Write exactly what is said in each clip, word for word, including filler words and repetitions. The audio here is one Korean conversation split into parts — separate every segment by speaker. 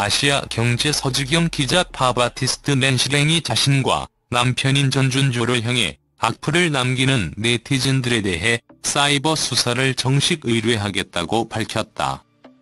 Speaker 1: 아시아 경제 서주경 기자 팝 아티스트 낸시랭이 자신과 남편인 전준주를 향해 악플을 남기는 네티즌들에 대해 사이버 수사를 정식 의뢰하겠다고 밝혔다.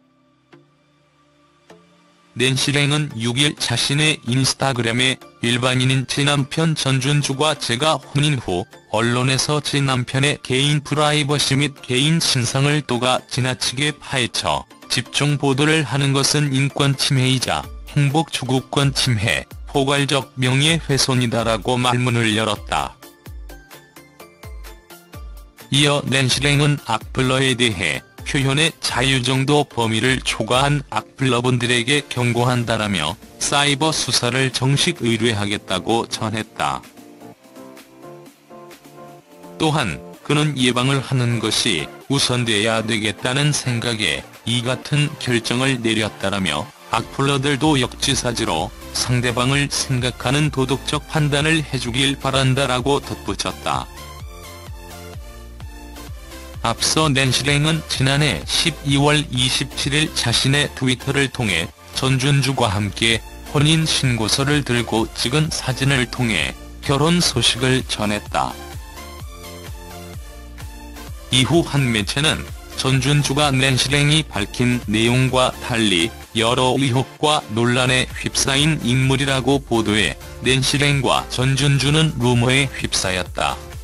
Speaker 1: 낸시랭은 육 일 자신의 인스타그램에 일반인인 제 남편 전준주가 제가 혼인 후 언론에서 제 남편의 개인 프라이버시 및 개인 신상을 또가 지나치게 파헤쳐 집중 보도를 하는 것은 인권 침해이자 행복 추구권 침해, 포괄적 명예훼손이다라고 말문을 열었다. 이어 낸시랭은 악플러에 대해 표현의 자유 정도 범위를 초과한 악플러분들에게 경고한다라며 사이버 수사를 정식 의뢰하겠다고 전했다. 또한 그는 예방을 하는 것이 우선돼야 되겠다는 생각에 이 같은 결정을 내렸다라며 악플러들도 역지사지로 상대방을 생각하는 도덕적 판단을 해주길 바란다라고 덧붙였다. 앞서 낸시랭은 지난해 십이월 이십칠일 자신의 트위터를 통해 전준주와 함께 혼인 신고서를 들고 찍은 사진을 통해 결혼 소식을 전했다. 이후 한 매체는 전준주가 낸시랭이 밝힌 내용과 달리 여러 의혹과 논란에 휩싸인 인물이라고 보도해 낸시랭과 전준주는 루머에 휩싸였다.